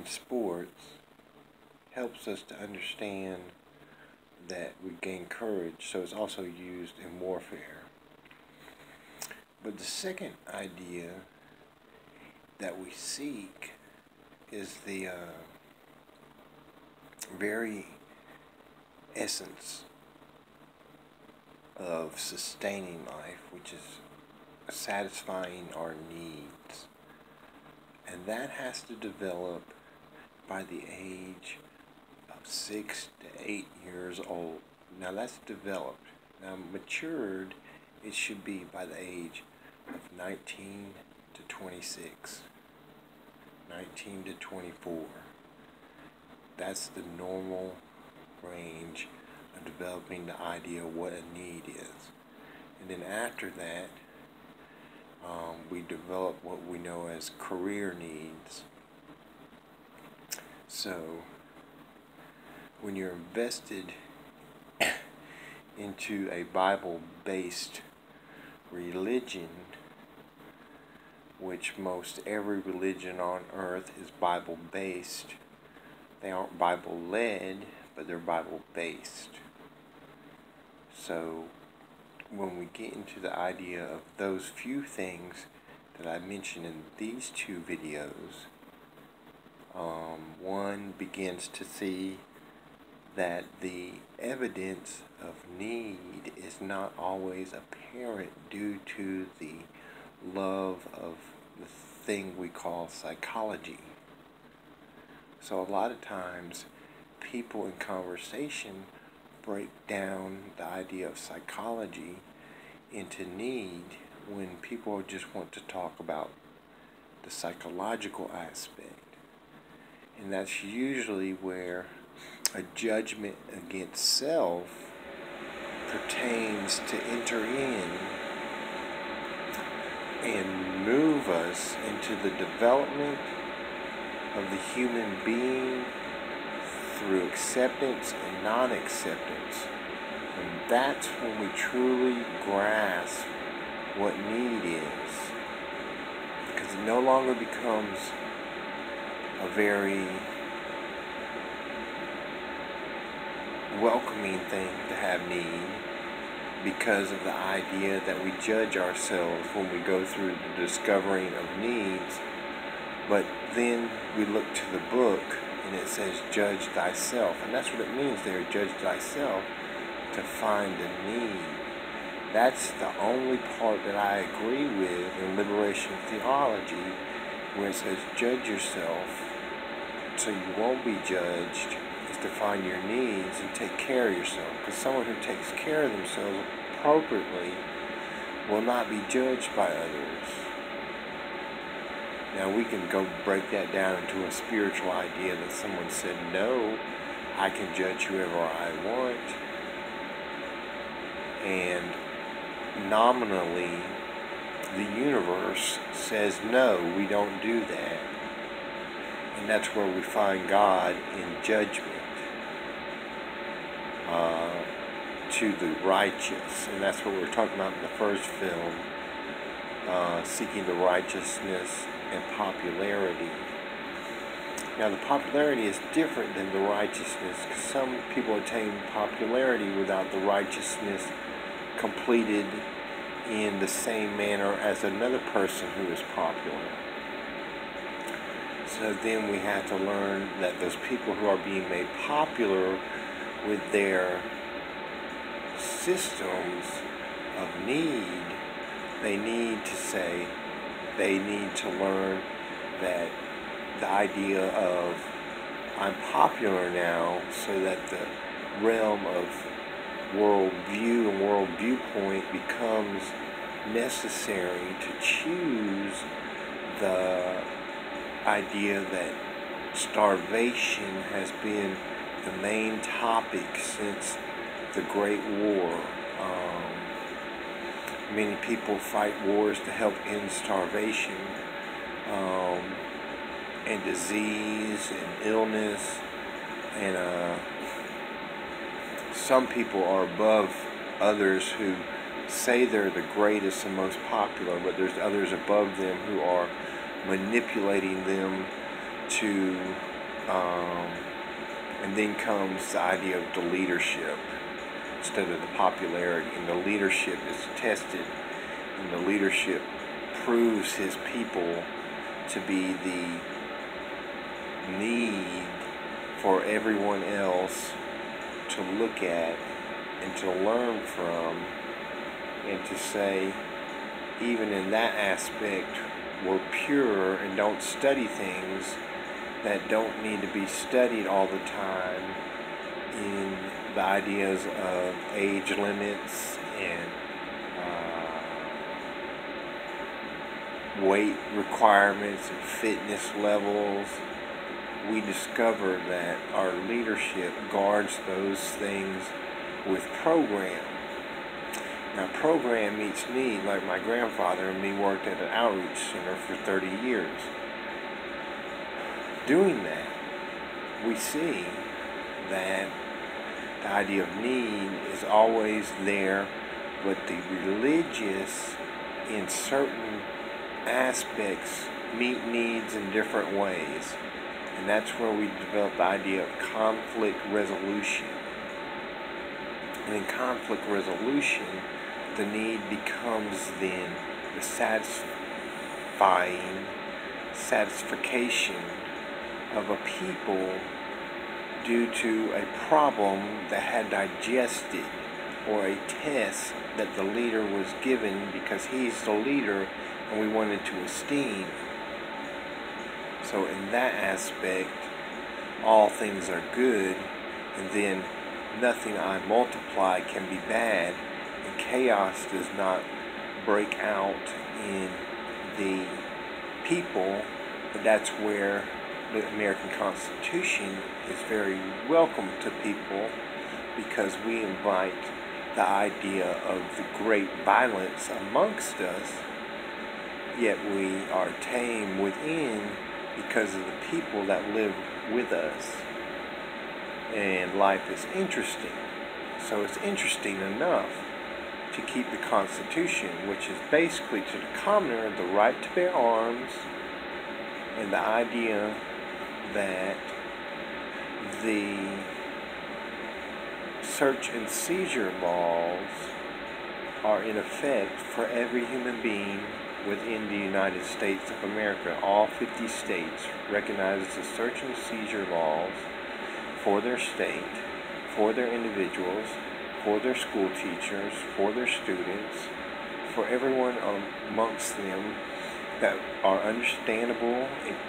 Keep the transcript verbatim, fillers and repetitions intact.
sports helps us to understand that we gain courage, so it's also used in warfare. But the second idea that we seek is the uh, very essence of sustaining life, which is satisfying our needs. And that has to develop by the age of six to eight years old. Now that's developed. Now matured, it should be by the age of nineteen to twenty-six, nineteen to twenty-four. That's the normal range of developing the idea of what a need is. And then after that, um, we develop what we know as career needs. So, when you're invested into a Bible-based religion, which most every religion on earth is Bible-based, they aren't Bible-led, but they're Bible-based. So, when we get into the idea of those few things that I mentioned in these two videos, um, one begins to see that the evidence of need is not always apparent due to the love of the thing we call psychology. So a lot of times people in conversation break down the idea of psychology into need when people just want to talk about the psychological aspect. And that's usually where a judgment against self pertains to enter in and move us into the development of the human being through acceptance and non-acceptance. And that's when we truly grasp what need is. Because it no longer becomes a very welcoming thing to have need, because of the idea that we judge ourselves when we go through the discovering of needs. But then we look to the book and it says judge thyself, and that's what it means there, judge thyself, to find a need. That's the only part that I agree with in liberation theology, where it says judge yourself so you won't be judged, is to find your needs and take care of yourself. Because someone who takes care of themselves appropriately will not be judged by others. Now we can go break that down into a spiritual idea that someone said, no, I can judge whoever I want. And nominally, the universe says, no, we don't do that. And that's where we find God in judgment uh, to the righteous. And that's what we were talking about in the first film, uh, seeking the righteousness and popularity. Now the popularity is different than the righteousness, because some people attain popularity without the righteousness completed in the same manner as another person who is popular. So then we have to learn that those people who are being made popular with their systems of need, they need to say, they need to learn that the idea of I'm popular now, so that the realm of world view and world viewpoint becomes necessary to choose the idea that starvation has been the main topic since the Great War. Um, many people fight wars to help end starvation um, and disease and illness, and uh, some people are above others who say they're the greatest and most popular, but there's others above them who are manipulating them to Um, and then comes the idea of the leadership instead of the popularity. And the leadership is tested, and the leadership proves his people to be the need for everyone else to look at and to learn from, and to say, even in that aspect, we're pure and don't study things that don't need to be studied all the time, in the ideas of age limits and uh, weight requirements and fitness levels. We discover that our leadership guards those things with program. Now, program meets need. Like my grandfather and me worked at an outreach center for thirty years. Doing that, we see that the idea of need is always there, but the religious, in certain aspects, meet needs in different ways. And that's where we develop the idea of conflict resolution. And in conflict resolution, the need becomes then the satisfying satisfaction of a people due to a problem that had digested, or a test that the leader was given because he's the leader and we wanted to esteem. So in that aspect, all things are good, and then nothing I multiply can be bad, and chaos does not break out in the people. But that's where the American Constitution is very welcome to people, because we invite the idea of the great violence amongst us, yet we are tame within because of the people that live with us. And life is interesting. So it's interesting enough to keep the Constitution, which is basically to the commoner the right to bear arms, and the idea that the search and seizure laws are in effect for every human being within the United States of America. All fifty states recognize the search and seizure laws for their state, for their individuals, for their school teachers, for their students, for everyone amongst them, that are understandable and